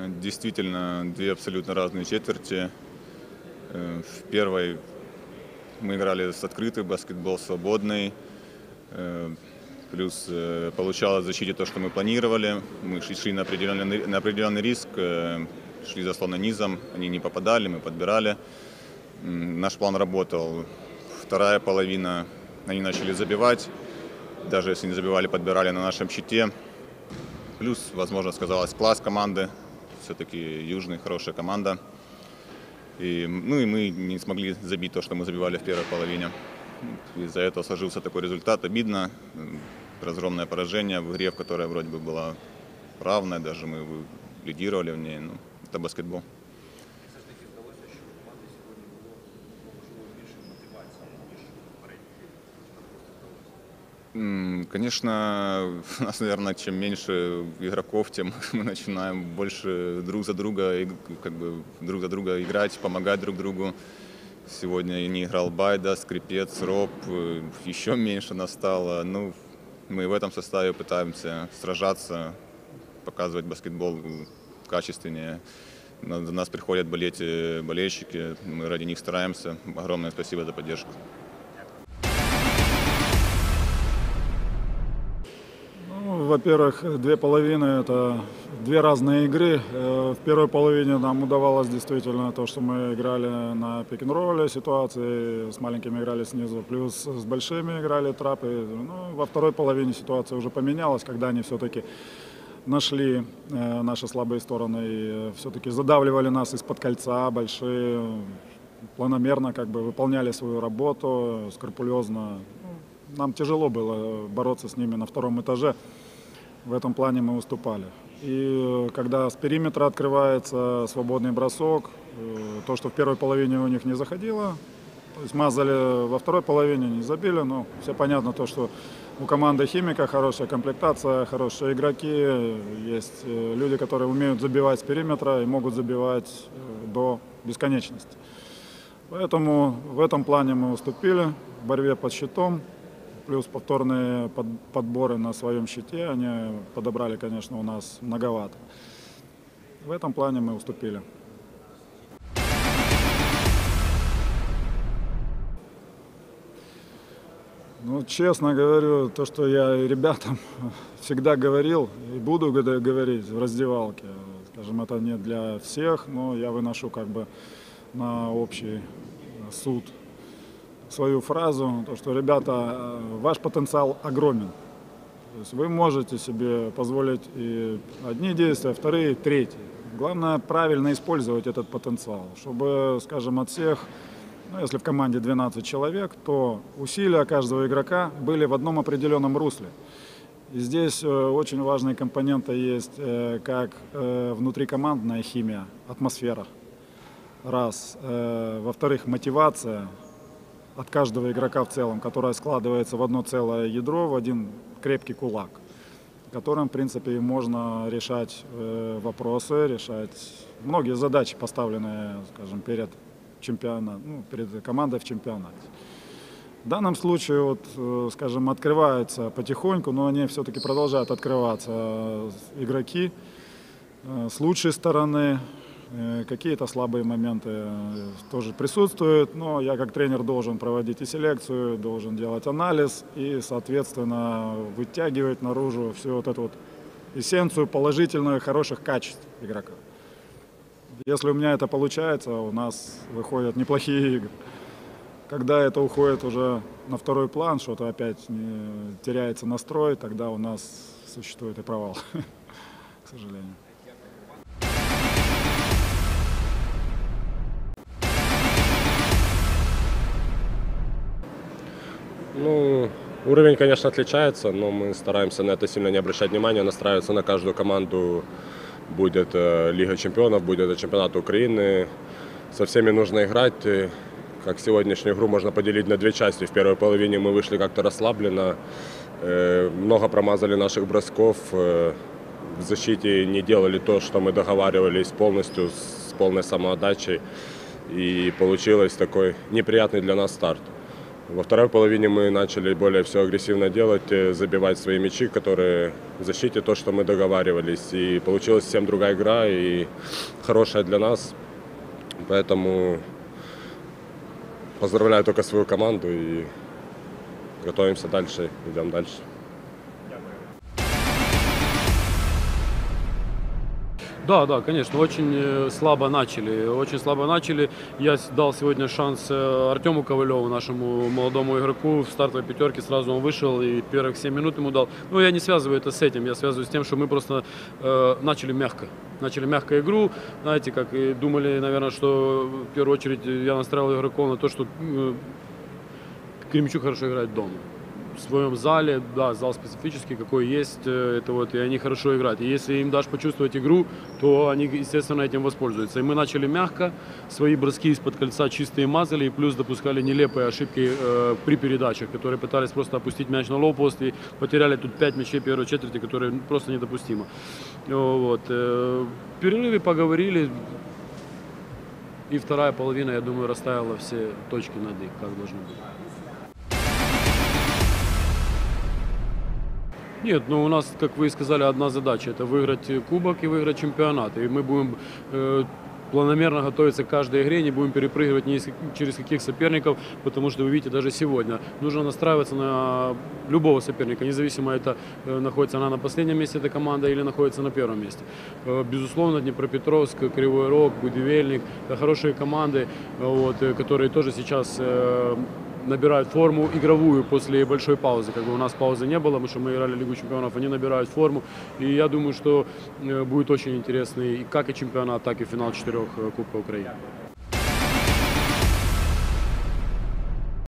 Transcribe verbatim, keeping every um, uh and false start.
Действительно, две абсолютно разные четверти. В первой мы играли с открытый баскетбол, свободный. Плюс получалось в защите то, что мы планировали. Мы шли на определенный, на определенный риск, шли заслонно низом, они не попадали, мы подбирали. Наш план работал. Вторая половина, они начали забивать. Даже если не забивали, подбирали на нашем щите. Плюс, возможно, сказалось класс команды. Все-таки Южный, хорошая команда. И, ну и мы не смогли забить то, что мы забивали в первой половине. Из-за этого сложился такой результат. Обидно. Разгромное поражение в игре, в которой вроде бы была равная. Даже мы лидировали в ней. Ну, это баскетбол. Конечно, у нас, наверное, чем меньше игроков, тем мы начинаем больше друг за друга, как бы, друг за друга играть, помогать друг другу. Сегодня не играл Байда, Скрипец, Роб, еще меньше нас стало. Ну, мы в этом составе пытаемся сражаться, показывать баскетбол качественнее. На нас приходят болеть болельщики, мы ради них стараемся. Огромное спасибо за поддержку. Во-первых, две половины – это две разные игры. В первой половине нам удавалось действительно то, что мы играли на пик-н-ролле ситуации, с маленькими играли снизу, плюс с большими играли трапы. Ну, во второй половине ситуация уже поменялась, когда они все-таки нашли наши слабые стороны и все-таки задавливали нас из-под кольца, большие, планомерно как бы выполняли свою работу, скрупулезно. Нам тяжело было бороться с ними на втором этаже. В этом плане мы уступали. И когда с периметра открывается свободный бросок, то, что в первой половине у них не заходило, то есть мазали во второй половине, не забили, но все понятно то, что у команды Химика хорошая комплектация, хорошие игроки, есть люди, которые умеют забивать с периметра и могут забивать до бесконечности. Поэтому в этом плане мы уступили в борьбе под щитом. Плюс повторные подборы на своем щите, они подобрали, конечно, у нас многовато. В этом плане мы уступили. Ну, честно говорю, то, что я ребятам всегда говорил и буду говорить в раздевалке, скажем, это не для всех, но я выношу как бы на общий суд свою фразу, то, что, ребята, ваш потенциал огромен. То есть вы можете себе позволить и одни действия, вторые, третьи. Главное правильно использовать этот потенциал, чтобы, скажем, от всех, ну, если в команде двенадцать человек, то усилия каждого игрока были в одном определенном русле. И здесь очень важные компоненты есть, как внутрикомандная химия, атмосфера. Раз. Во-вторых, мотивация от каждого игрока в целом, которая складывается в одно целое ядро, в один крепкий кулак, которым, в принципе, можно решать э, вопросы, решать многие задачи, поставленные, скажем, перед чемпионатом, ну, перед командой в чемпионате. В данном случае, вот, э, скажем, открываются потихоньку, но они все-таки продолжают открываться э, игроки э, с лучшей стороны. Какие-то слабые моменты тоже присутствуют, но я как тренер должен проводить и селекцию, должен делать анализ и, соответственно, вытягивать наружу всю вот эту вот эссенцию положительных, хороших качеств игрока. Если у меня это получается, у нас выходят неплохие игры. Когда это уходит уже на второй план, что-то опять не теряется настрой, тогда у нас существует и провал, к сожалению. Ну, уровень, конечно, отличается, но мы стараемся на это сильно не обращать внимания, настраиваться на каждую команду. Будет э, Лига чемпионов, будет чемпионат Украины. Со всеми нужно играть. И, как сегодняшнюю игру можно поделить на две части. В первой половине мы вышли как-то расслабленно, э, много промазали наших бросков. Э, в защите не делали то, что мы договаривались полностью, с полной самоотдачей. И получилось такой неприятный для нас старт. Во второй половине мы начали более все агрессивно делать, э, забивать свои мячи, которые в защите то, что мы договаривались. И получилась совсем другая игра и хорошая для нас. Поэтому поздравляю только свою команду и готовимся дальше, идем дальше. Да, да, конечно, очень э, слабо начали, очень слабо начали. Я с- дал сегодня шанс э, Артему Ковалеву, нашему молодому игроку, в стартовой пятерке. Сразу он вышел и первых семь минут ему дал. Но я не связываю это с этим, я связываю с тем, что мы просто э, начали мягко. Начали мягко игру, знаете, как и думали, наверное, что в первую очередь я настраивал игроков на то, что э, Кременчук хорошо играет дома. В своем зале, да, зал специфический, какой есть, э, это вот, и они хорошо играют. И если им дашь почувствовать игру, то они, естественно, этим воспользуются. И мы начали мягко, свои броски из-под кольца чистые мазали, и плюс допускали нелепые ошибки э, при передачах, которые пытались просто опустить мяч на лоу-пост, и потеряли тут пять мячей первой четверти, которые просто недопустимо. Вот. э, В перерыве поговорили, и вторая половина, я думаю, расставила все точки над «и», как должно быть. Нет, ну у нас, как вы и сказали, одна задача – это выиграть кубок и выиграть чемпионат. И мы будем э, планомерно готовиться к каждой игре, не будем перепрыгивать ни из- через каких соперников, потому что вы видите, даже сегодня нужно настраиваться на любого соперника, независимо, это э, находится она на последнем месте, эта команда, или находится на первом месте. Э, безусловно, Днепропетровск, Кривой Рог, Будивельник – это хорошие команды, э, вот, э, которые тоже сейчас э, набирают форму игровую после большой паузы. Как бы у нас паузы не было, потому что мы играли Лигу чемпионов, они набирают форму. И я думаю, что э, будет очень интересный и как и чемпионат, так и финал четырех э, Кубка Украины.